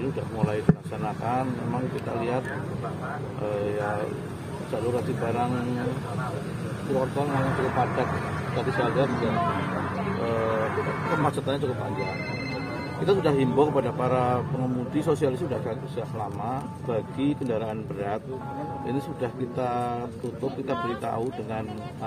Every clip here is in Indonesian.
ini sudah mulai dilaksanakan. Memang kita lihat ya jalur Aji Barang Purwokerto memang cukup padat. Tadi saya lihat juga kemacetannya cukup panjang. Kita sudah himbau kepada para pengemudi, sosialisasi sudah lama bagi kendaraan berat. Ini sudah kita tutup, kita beritahu dengan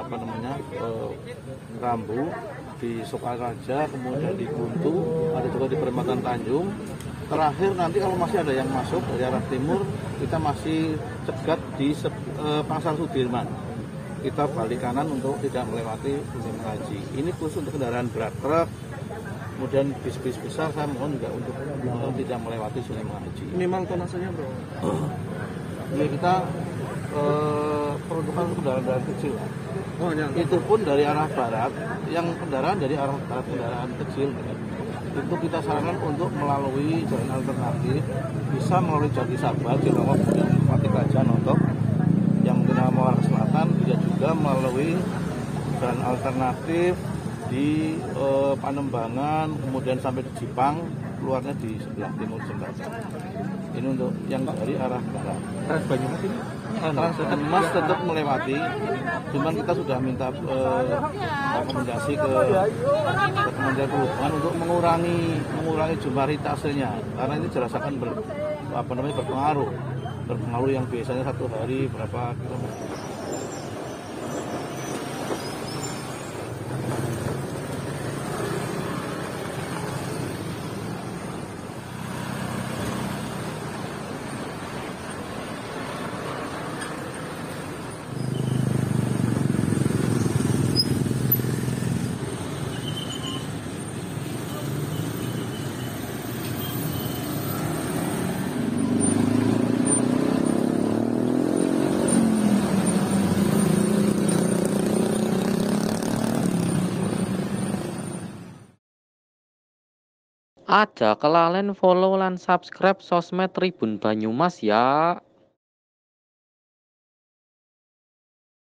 rambu di Sokaraja, kemudian di Buntu, ada juga di Perempatan Tanjung. Terakhir nanti kalau masih ada yang masuk dari arah timur, kita masih cegat di Pasar Sudirman. Kita balik kanan untuk tidak melewati Sudirman Haji. Ini khusus untuk kendaraan berat, truk, kemudian bis-bis besar saya mohon juga untuk tidak melewati Sudirman Haji. Minimal tonasenya bro? Ini kita peruntukan kendaraan kecil. Oh, itu pun dari arah barat, yang kendaraan dari arah barat kendaraan kecil. Itu kita sarankan untuk melalui jalan alternatif, bisa melalui Jati Sabah, Cilongok, Pati Gajah, Notok, yang mungkin mau arah selatan, bisa juga melalui jalan alternatif di Panembangan, kemudian sampai di Jipang, keluarnya di sebelah timur jembatan. Ini untuk yang dari arah barat. Trans Banyumas ini? Trans Banyumas tetap melewati, cuman kita sudah minta rekomendasi ke Kementerian Perhubungan untuk mengurangi jumlah ritasenya, karena ini dirasakan berpengaruh yang biasanya satu hari berapa kilometer. Aja kelalen follow lan subscribe sosmed Tribun Banyumas ya.